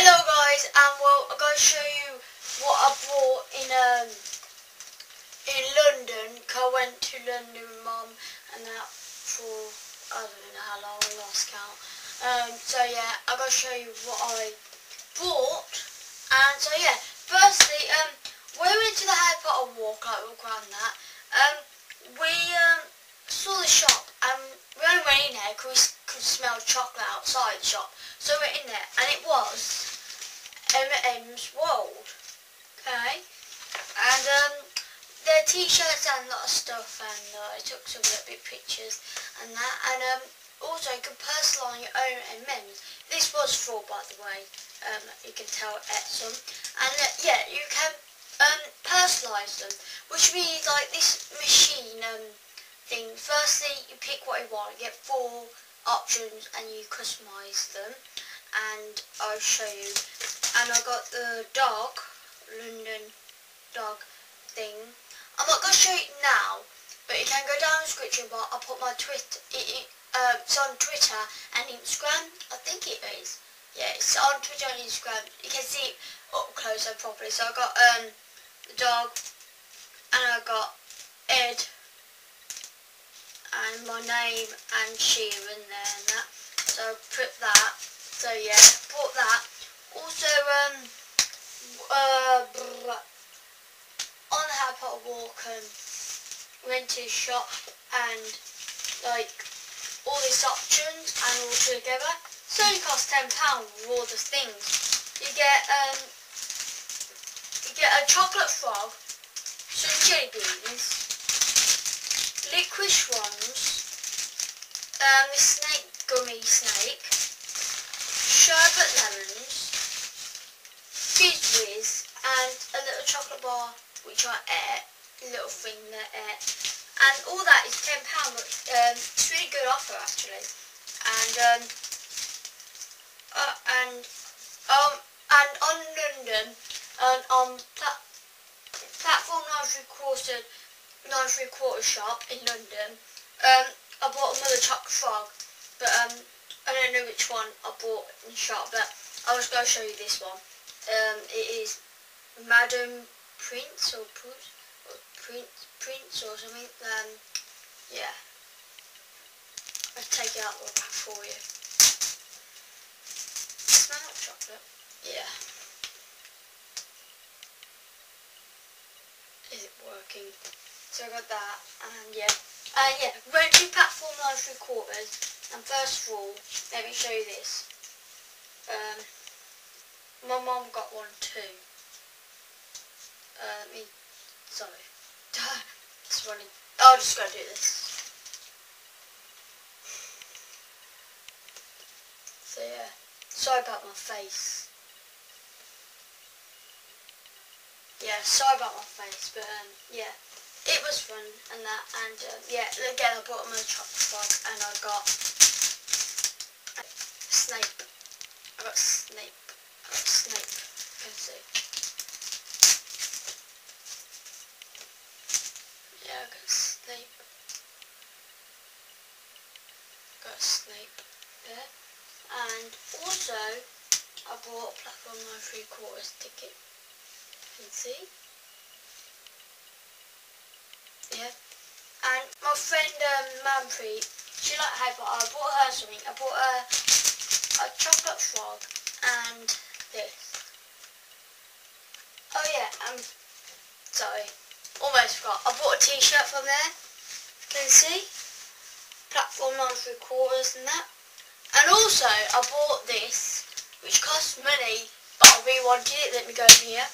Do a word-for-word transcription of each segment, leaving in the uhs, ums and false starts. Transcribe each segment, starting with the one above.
Hello guys, and well, I'm going to show you what I bought in um in London. Cause I went to London with Mum and that for I don't know how long, I lost count. Um, so yeah, I'm going to show you what I bought. And so yeah, firstly, um, we went to the Harry Potter walk, like walk around that. Um, we um saw the shop and we only went in there because we could smell chocolate outside the shop. So we went in there and it was M and M's World. Okay, and um, their t-shirts and a lot of stuff, and uh, I took some little bit pictures and that, and um, also you can personalise your own M and M's. This was full, by the way. Um, you can tell it ate some, and uh, yeah, you can um personalise them, which means like this machine um thing. Firstly, you pick what you want, you get four options, and you customise them. And I'll show you. And I got the dog, London dog thing. I'm not going to show it now, but you can go down the description bar. I'll put my Twitter, it, it, uh, it's on Twitter and Instagram, I think it is. Yeah, it's on Twitter and Instagram. You can see it up close and properly. So I got um, the dog, and I got Ed, and my name and Sheeran there and that. So I put that. So yeah, bought that. Also, um, uh, on the Harry Potter walk, um, went to the shop and like all these options and all together. It's only cost ten pounds with all the things. You get um, you get a chocolate frog, some jelly beans, licorice ones, um, the snake gummy snake. Sherbet lemons, fizz whiz, and a little chocolate bar which I ate, a little thing that I ate, and all that is ten pounds. Um, it's a really good offer actually, and um, uh, and um, and on London, and on plat platform nine three quarter nine three quarter shop in London, um, I bought another chocolate frog, but um. I don't know which one I bought in the shop, but I was going to show you this one. Um, it is Madam Prince or Prince or Prince Prince or something. Um, yeah. I'll take it out of the pack for you. Smell like chocolate? Yeah. Is it working? So I got that, and yeah, and yeah, went to platform nine three quarters. And first of all, let me show you this. Um, my mum got one too. Uh, let me, sorry. It's running. I'll just go do this. So yeah, sorry about my face. Yeah, sorry about my face, but um, yeah. It was fun and that, and um, yeah, again I bought my chocolate frog, and I got Snape. I got Snape. I got Snape. You can see. Yeah, I got Snape. Got Snape there, and also I bought a platform nine three quarters ticket. You can see. Yeah, and my friend um, Manpreet, she liked Harry Potter. I bought her something. I bought her a chocolate frog and this. Oh yeah, um, sorry, almost forgot. I bought a t-shirt from there. Can you see? Platform nine three quarters and that. And also, I bought this, which cost money, but I really wanted it. Let me go over here.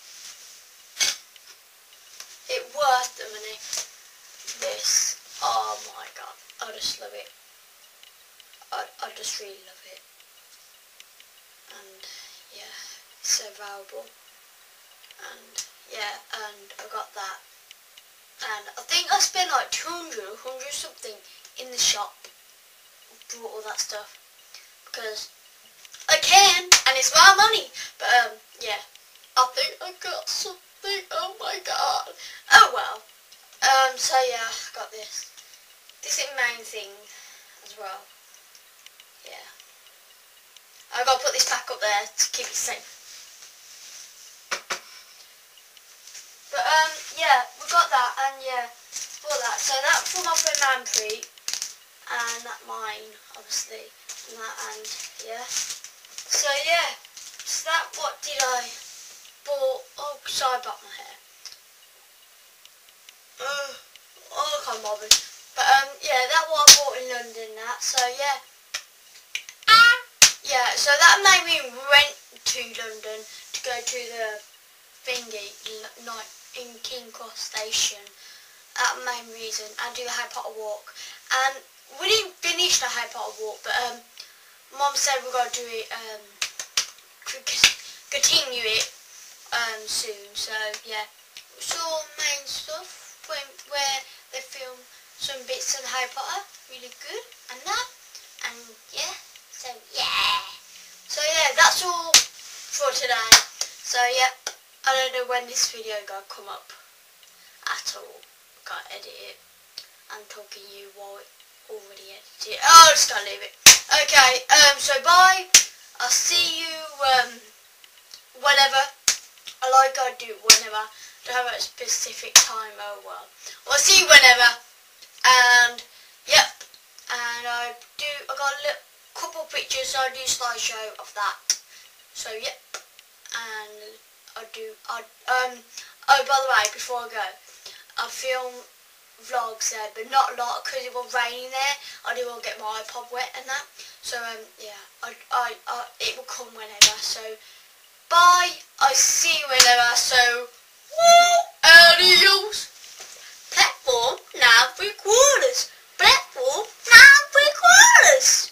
It worth the money. This, oh my god, I just love it. I, I just really love it. And yeah, it's so valuable. And yeah, and I got that. And I think I spent like two hundred or one hundred something in the shop. Bought all that stuff because I can, and it's my money. But um, yeah, I think I got something. Oh my god. Oh well. Um, so yeah, I got this. This is the main thing as well. Yeah. I gotta put this back up there to keep it safe. But um, yeah, we got that, and yeah, for that. So that for my friend Manpreet, and that mine, obviously, and that, and yeah. So yeah, so that what did I bought? Oh, sorry about my hair. Uh, oh, I can't bother. But um, yeah, that what I bought in London. That. So yeah. Yeah, so that made me rent to London to go to the thingy night in King Cross Station. That main reason. And do the Harry Potter walk. And we didn't finish the Harry Potter walk, but um, Mum said we're gonna do it um, continue it um soon. So yeah, saw main stuff when where they film some bits of Harry Potter, really good, and that, and yeah. So yeah, so yeah, that's all for today. So yeah, I don't know when this video gonna come up at all. Gotta edit it. I'm talking to you while it already edited. Oh, I'm just gonna leave it. Okay, um, so bye. I'll see you um whenever. I like I do whenever. Don't have a specific time. Oh well. I'll see you whenever. And yep. And I do. I got a little. Couple pictures, so I do slideshow of that. So yep, and I do. I um. Oh, by the way, before I go, I film vlogs there, but not a lot because it was raining there. I didn't want to get my iPod wet and that. So um, yeah, I, I, I, it will come whenever. So bye. I see you whenever. So woo, adios. Platform now three quarters. Platform now three quarters.